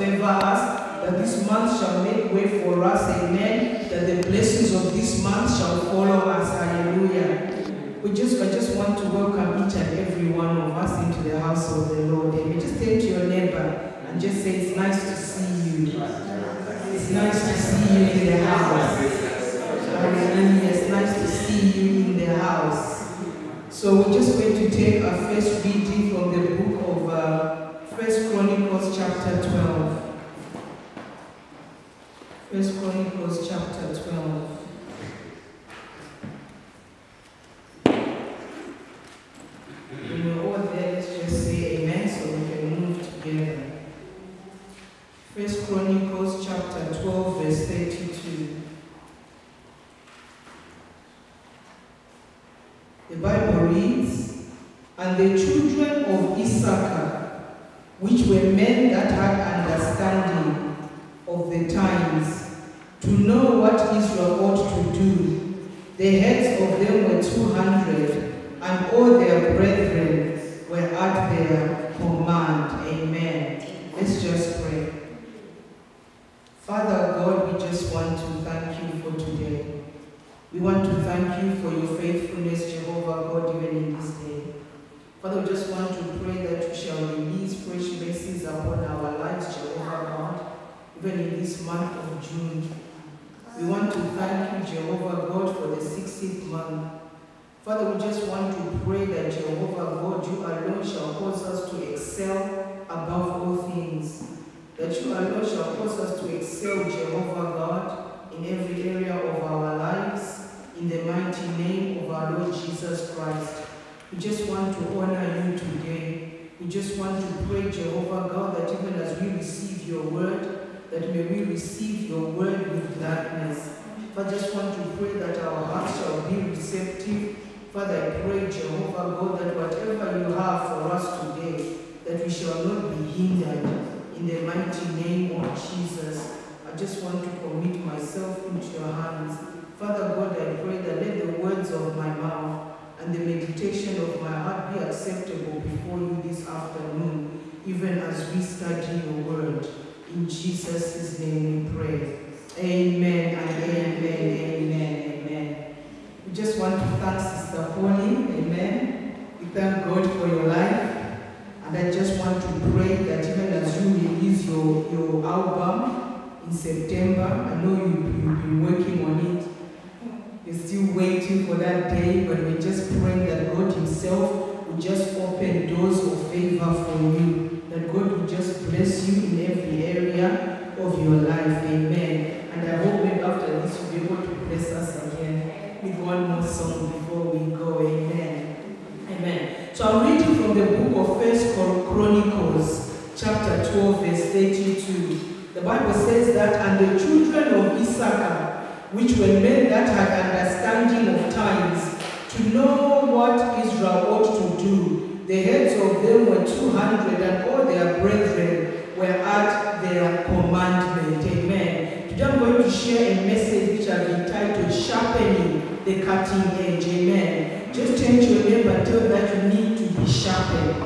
favor us, that this month shall make way for us, amen, that the blessings of this month shall follow us, hallelujah. I just want to welcome each and every one of us into the house of the Lord. Amen. Just turn to your neighbor and just say, it's nice to see you. It's nice to see you in the house. Hallelujah. It's nice to see you in the house. So we're just going to take our first reading from the book of 1 Chronicles chapter 12. 1 Chronicles chapter 12. When we're all there, let's just say amen so we can move together. 1 Chronicles chapter 12, verse 32. The Bible reads, "And the children of Issachar, which were men that had understanding of the times, to know what Israel ought to do, the heads of them were 200, and all their brethren were at their command." Amen. Let's just pray. Father God, we just want to thank you for today. We want to thank you for your faithfulness, Jehovah God, even in this day. Father, we just want to pray that you shall release fresh mercies upon our lives, Jehovah God, even in this month of June. We want to thank you, Jehovah God, for the 16th month. Father, we just want to pray that Jehovah God, you alone shall cause us to excel above all things. That you alone shall cause us to excel, Jehovah God, in every area of our lives, in the mighty name of our Lord Jesus Christ. We just want to honor you today. We just want to pray, Jehovah God, that even as we receive your word, that may we receive your word with gladness. I just want to pray that our hearts shall be receptive. Father, I pray, Jehovah God, that whatever you have for us today, that we shall not be hindered. In the mighty name of Jesus, I just want to commit myself into your hands. Father God, I pray that let the words of my mouth and the meditation of my heart be acceptable before you this afternoon, even as we study your word. In Jesus' name we pray. Amen and amen, amen, amen. We just want to thank Sister Pauline, amen. We thank God for your life. And I just want to pray that even as you release your album in September, I know you've been working on it. You're still waiting for that day, but we're just praying that God himself will just open doors of favor for you. That God will just bless you in every area of your life. Amen. And I hope maybe after this you'll be able to bless us again with one more song before we go. Amen. Amen. So I'm reading from the book of 1 Chronicles, chapter 12, verse 32. The Bible says that, "And the children of Issachar, which were men that had understanding of times, to know what Israel ought to do, the heads of them were 200, and all their brethren were at their commandment." Amen. Today I'm going to share a message which I've entitled "Sharpening the Cutting Edge." Amen. Just turn to your neighbor and tell that you need to be sharpened.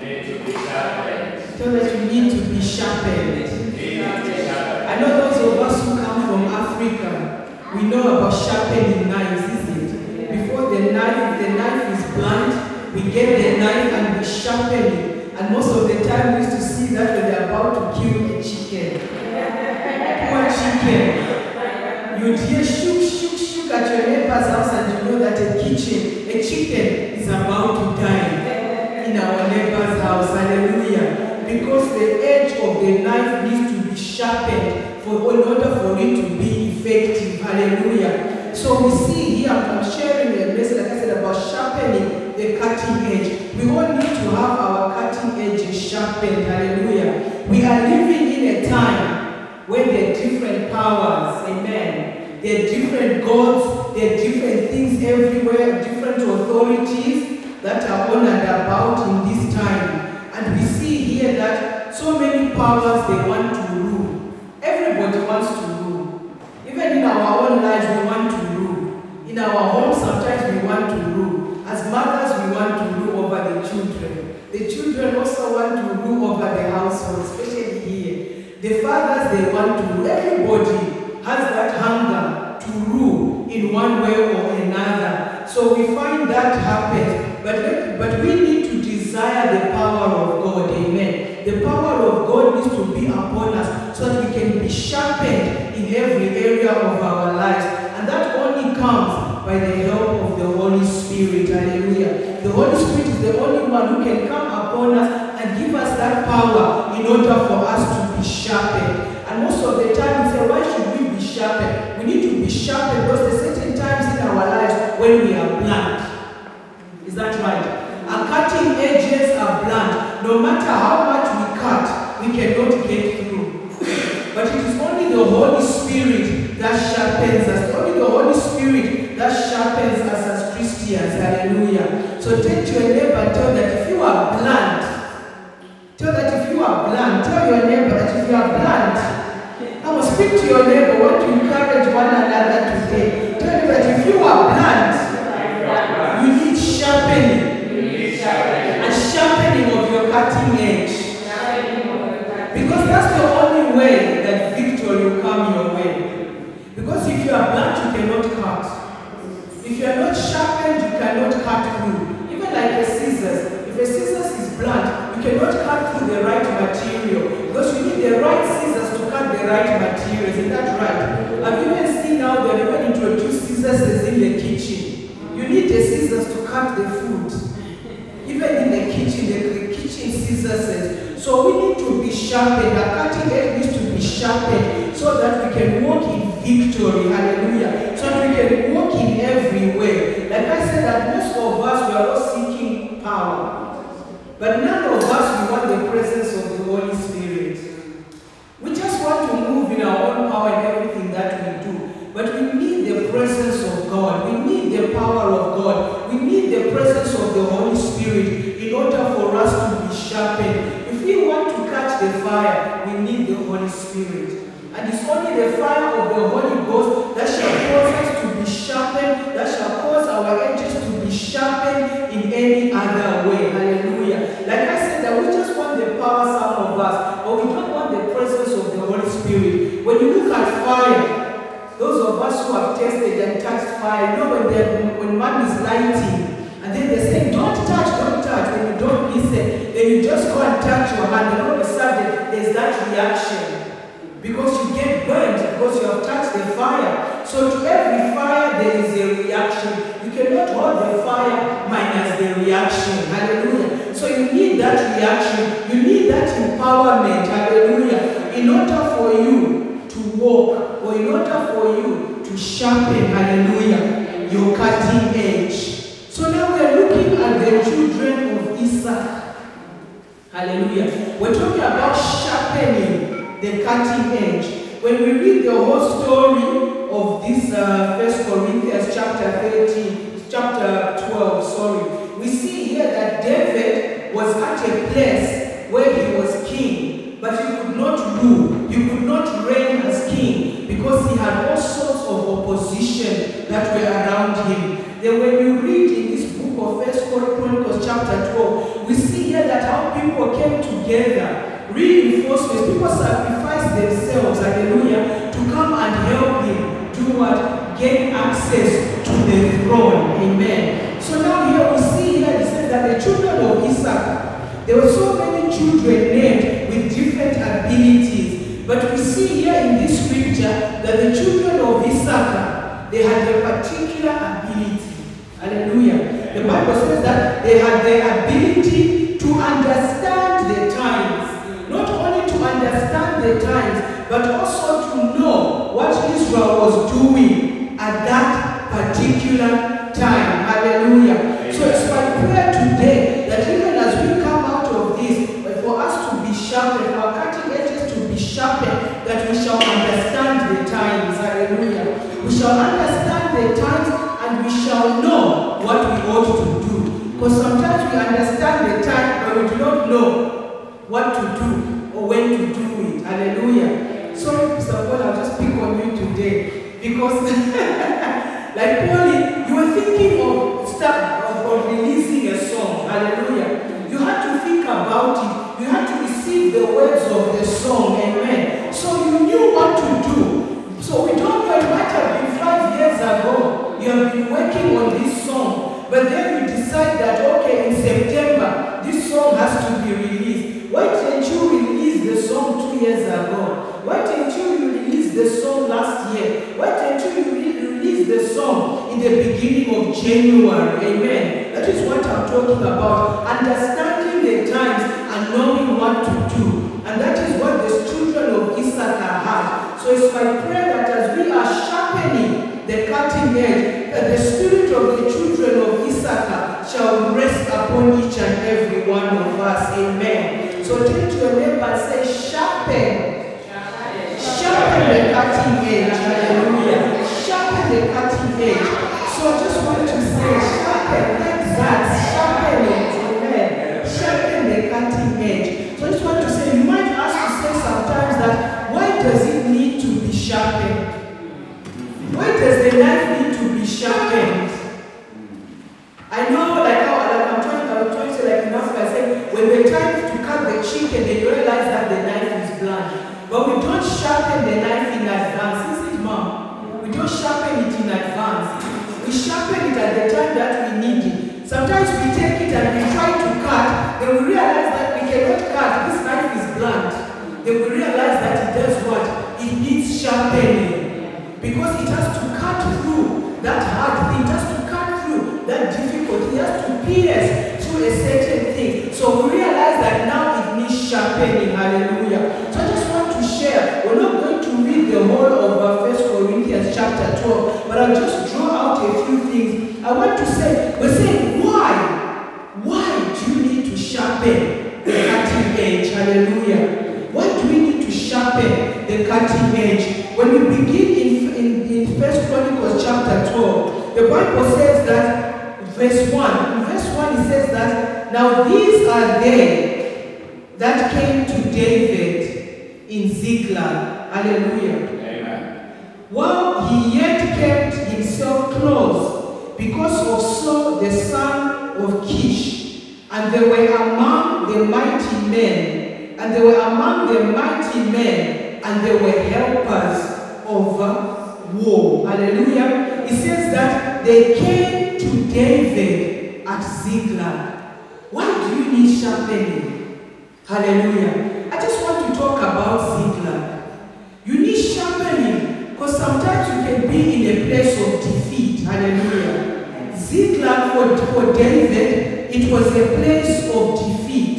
Tell that you need to be sharpened. I know those of us who come from Africa, we know about sharpening knives, isn't it? Before the knife is blunt, we get the knife and we sharpen it. And most of the time we used to see that when they're about to kill a chicken. Poor chicken. You'd hear shook, shook, shook at your neighbor's house and you know that a chicken is about to die in our neighbor's house. Hallelujah. Because the edge of the knife needs to be sharpened in order for it to be effective. Hallelujah. So we see here, I'm sharing a message, like I said, about sharpening the cutting edge. We all need to have our cutting edges sharpened. Hallelujah. We are living in a time where there are different powers. Amen. There are different gods, there are different things everywhere, different authorities that are on and about in this time. And we see here that so many powers, they want to rule. Everybody wants to rule. Even in our own lives, we want to rule. In our homes, sometimes we want to rule. As mothers, we want to rule over the children. The children also want to rule over the household, especially here. The fathers, they want to rule. Everybody has that hunger to rule in one way or another. So we find that happens. But we need to desire the power of God. Amen. The power of God needs to be upon us so that we can be sharpened in every area of our lives. And that only comes by the help of the Holy Spirit. Hallelujah. The Holy Spirit is the only one who can come upon us and give us that power in order for us to be sharpened. And most of the time we say, why should we be sharpened? We need to be sharpened because there are certain times in our lives when we are blunt. Is that right? Our cutting edges are blunt. No matter how much we cut, we cannot get through. But it is only the Holy Spirit that sharpens us. Only the Holy Spirit that sharpens us as Christians. Hallelujah. So take to your neighbor and tell that if you are blunt, tell your neighbor that if you are blunt, I will speak to your neighbor, want to encourage one another today. Tell them that if you are blunt, you need sharpening. And sharpening of your cutting edge. Because that's the only way that victory will come your way. Because if you are blunt, you cannot cut. If you are not sharpened, you cannot cut through. Even like a scissors. If a scissors is blunt, you cannot cut through the right material. Because you need the right scissors to cut the right materials. Is that right? Have you even seen now they have even introduced scissors in the kitchen? You need the scissors to cut the food. Even in the kitchen scissors. So we need to be sharpened. Our cutting edge needs to be sharpened so that we can walk in victory. Hallelujah. So that we can walk in every way. Like I said, that most of us, we are all seeking power. But none of us, we want the presence of the Holy Spirit. We just want to move in our own power and everything that we do. But we need the presence of God. We need the power of God. We need the presence of the Holy Spirit in order for us to be sharpened. If we want to catch the fire, we need the Holy Spirit. And it's only the fire of the Holy Ghost that shall cause us to be sharpened, that shall cause our edges to be sharpened in any other way. Hallelujah. Like I said, that we just want the power, some of us, but we don't want the presence of the Holy Spirit. When you look at fire, those of us who have tasted and touched fire, you know when man is lighting, and then they say, don't touch, when you don't listen, then you just go and touch your hand, and all of a sudden, there's that reaction. Because you get burned, because you have touched the fire. So to every fire, there is a reaction. You cannot hold the fire minus the reaction. Hallelujah. So you need that reaction. You need that empowerment. Hallelujah. In order for you to walk, or in order for you to sharpen, hallelujah, your cutting edge. So now we are looking at the children of Isaac. Hallelujah. We're talking about sharpening the cutting edge. When we read the whole story of this 1 Corinthians chapter 12, we see here that David was at a place where he was king, but he could not rule. He could not reign as king because he had all sorts of opposition that were around him. Then when you read in this book of 1 Chronicles chapter 12, we see here that how people came together, reinforcements, people sacrificed themselves, hallelujah, to come and help him to what? Gain access to the throne. Amen. So now here we see here it says that the children of Isaac, there were so many children named with different abilities. But we see here in this scripture that the children of Isaac, they had a particular ability. Hallelujah. The Bible says that they had the ability to understand the times. Not only to understand the times, but also to know what Israel was doing at that particular time. Hallelujah. So it's my prayer today that even as we come out of this, for us to be sharpened, our cutting edges to be sharpened, that we shall understand the times. Hallelujah. We shall understand the times and we shall know what we ought to do. Because sometimes we understand the time, but we do not know what to do or when to do it. Hallelujah. Sorry, Mr. Paul, I'll just pick on you today. Because, like Paulie, you were thinking of releasing a song. Hallelujah. You had to think about it. You had to receive the words of the song. Amen. in the beginning of January. Amen. That is what I'm talking about. Understanding the times and knowing what to do. And that is what the children of Issachar had. So it's my prayer that as we are sharpening the cutting edge, that the spirit of the children of Issachar shall rest upon each and every one of us. Amen. So turn to your neighbor and say, sharpen. Sharpen the cutting edge. Hallelujah. Sharpen the cutting edge. So I just want to say, sharpen like that. Sharpen it. Amen. Sharpen the cutting edge. So I just want to say, you might ask to say sometimes that, why does it need to be sharpened? Why does the knife need to be sharpened? I know, I'm trying to say, like in Africa, I say, when they try to cut the chicken, they realize that the knife is blunt. But we don't sharpen the knife in advance. Is it, Mom? We don't sharpen it in advance. We sharpen it at the time that we need it. Sometimes we take it and we try to cut, then we realize that we cannot cut. This knife is blunt. Then we realize that it does what? It needs sharpening. Because it has to cut through that hard thing. It has to cut through that difficulty. It has to pierce through a certain thing. So we realize that now it needs sharpening. Hallelujah. So I just want to share. We're not going to read the whole of 1 Corinthians chapter 12, but I'll just draw out a few things. I want to say, we're saying, why? Why do you need to sharpen the cutting edge? Hallelujah. Why do we need to sharpen the cutting edge? When we begin in 1 Chronicles chapter 12, the Bible says that, verse 1, in verse 1 it says that, now these are they that came to David in Ziklag. Hallelujah. Amen. While he yet kept himself close because of Saul the son of Kish, and they were among the mighty men, and they were helpers of war. Hallelujah. It says that they came to David at Ziklag. Why do you need sharpening? Hallelujah. I just want to talk about Ziklag. You need sharpening because sometimes you can be in a place of defeat. Hallelujah. Ziklag for David, it was a place of defeat.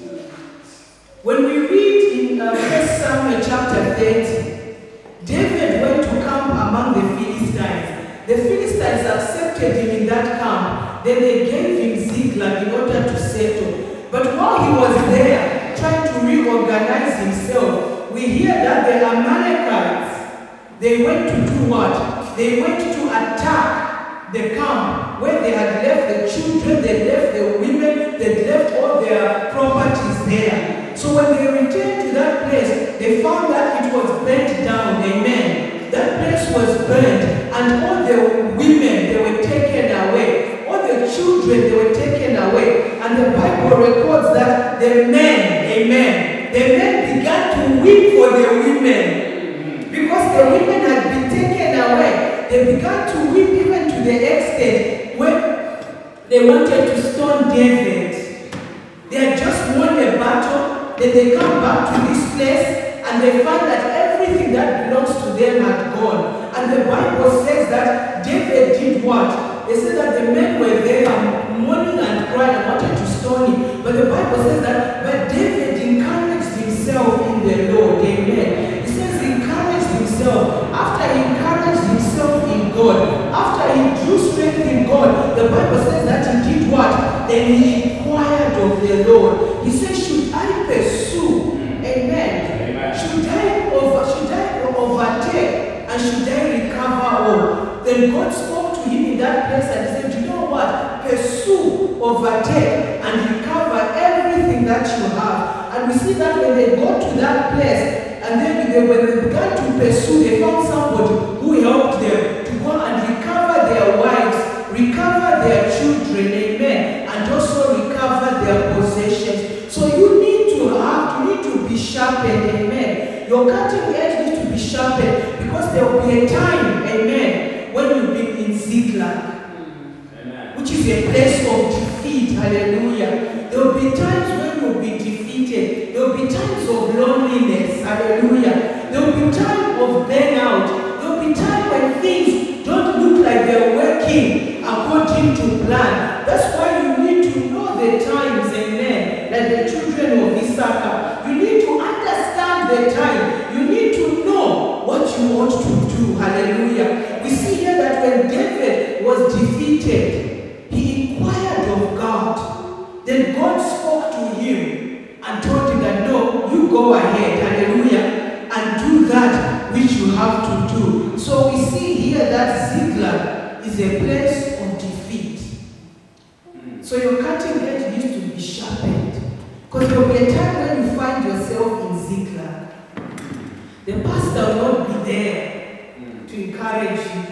When we read in 1 Samuel chapter 30, David went to camp among the Philistines. The Philistines accepted him in that camp. Then they gave him Ziklag in order to settle. But while he was there, trying to reorganize himself, we hear that the Amalekites, they went to do what? They went to attack the camp where they had left the children, they left the women, they left all their properties there. So when they returned to that place, they found that it was burnt down. Amen. That place was burnt, and all the women, they were taken away. All the children, they were taken away. And the Bible records that the men, amen, the men began to weep for the women. Because the women had been taken away. They began to weep even to the extent when they wanted to stone David. They had just won a battle. Then they come back to this place and they find that everything that belongs to them had gone. And the Bible says that David did what? They said that the men were there mourning and crying and wanted to stone him. But the Bible says that, but David encouraged himself in the Lord. Amen. It says he encouraged himself. After he encouraged himself in God, after he drew strength in God, the Bible says that he did what? Then he inquired of the Lord. He said, should I pursue? Amen. Should I overtake and should I recover all? Then God spoke to him in that place and he said, you know what? Pursue, overtake, and recover everything that you have. And we see that when they got to that place, and then when they began to pursue, they found somebody who helped them to go and recover their wives, recover their children, amen, and also recover their possessions. So you need to be sharpened, amen. Your cutting edge needs to be sharpened because there will be a time, amen, when you'll be in Ziklag, which is a place of defeat, hallelujah. There will be times when you'll be defeated. There will be times of loneliness, hallelujah. There will be time of burnout. There will be time when things don't look like they're working ought to do. Hallelujah. We see here that when David was defeated, he inquired of God. Then God spoke to him and told him that, no, you go ahead, hallelujah, and do that which you have to do. So we see here that Ziklag is a place of defeat. So your cutting edge needs to be sharpened. Because there will be a time when you find yourself in Ziklag. The pastor will not be there to encourage you.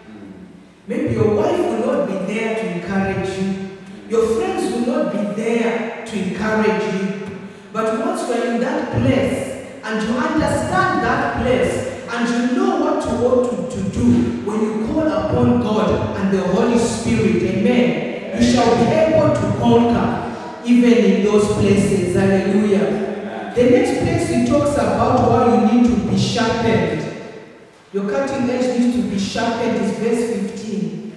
Maybe your wife will not be there to encourage you. Your friends will not be there to encourage you. But once you are in that place, and you understand that place, and you know what to do when you call upon God and the Holy Spirit, amen, you shall be able to conquer even in those places. Hallelujah. The next place he talks about why you need to be sharpened. Your cutting edge needs to be sharpened is verse 15.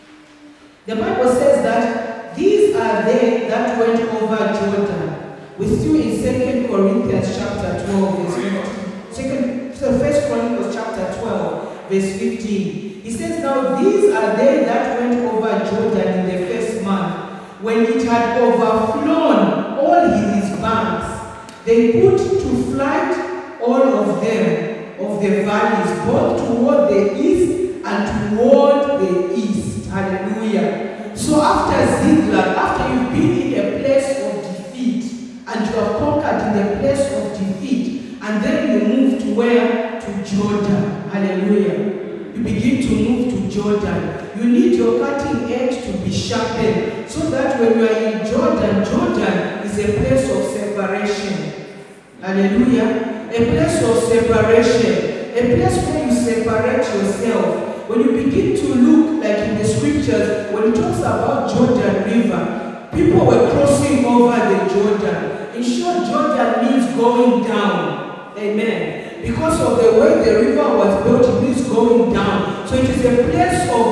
The Bible says that these are they that went over Jordan. We're still in 2 Corinthians chapter 12, verse 15. 1 Chronicles chapter 12, verse 15. He says, now these are they that went over Jordan in the first month, when it had overflown all his banks. They put to flight all of them, of the valleys, both toward the east and toward the east. Hallelujah. So after Ziklag, after you've been in a place of defeat, and you have conquered in the place of defeat, and then you move to where? To Jordan. Hallelujah. You begin to move to Jordan. You need your cutting edge to be sharpened, so that when you are in Jordan, Jordan is a place of separation. Hallelujah. A place of separation. A place where you separate yourself. When you begin to look, like in the scriptures, when it talks about Jordan River, people were crossing over the Jordan. In short, Jordan means going down. Amen. Because of the way the river was built, it means going down. So it is a place of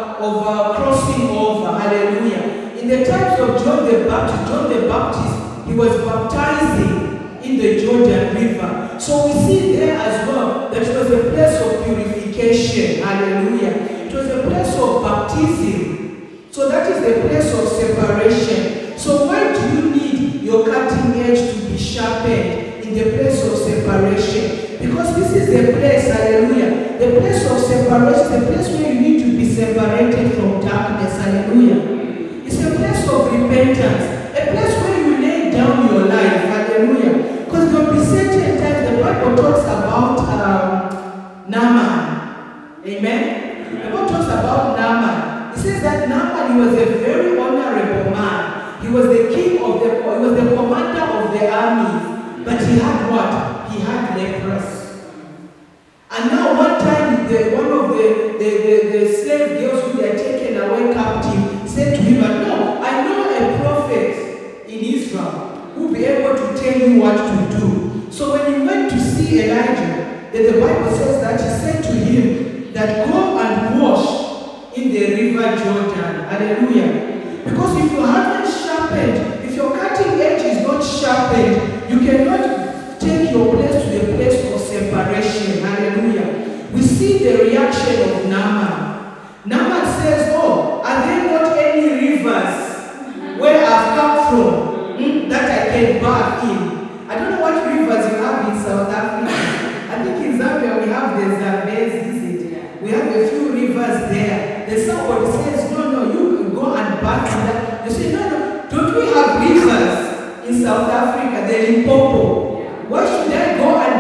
crossing over. Hallelujah. In the times of John the Baptist, he was baptizing in the Jordan River. So we see there as well that it was a place of purification. Hallelujah. It was a place of baptism. So that is the place of separation. So why do you need your cutting edge to be sharpened in the place of separation? Because this is the place, hallelujah, the place of separation, the place where you need to be separated from darkness, hallelujah. It's a place of repentance, a place where you lay down your life, hallelujah. Because there will be certain times the Bible talks about Naaman, amen? The Bible talks about Naaman. It says that Naaman, he was a very honorable man. He was the king of he was the commander of the armies. But he had what? He had lepers. And now one time, one of the slave girls who were taken away captive said to him, no, I know a prophet in Israel who will be able to tell you what to do. So when he went to see Elijah, then the Bible says that he said to him that go and wash in the river Jordan. Hallelujah. Because if you haven't sharpened, if your cutting edge is not sharpened, you cannot take your place to the place of separation. Hallelujah. We see the reaction of Naaman. Naaman says, oh, are there not any rivers where I've come from that I can bath in? I don't know what rivers you have in South Africa. I think in Zambia we have the Zambezi, is it? We have a few rivers there. Then somebody says, no, you can go and bath in that. They say, no, don't we have rivers in South Africa? The Limpopo. Why should I go and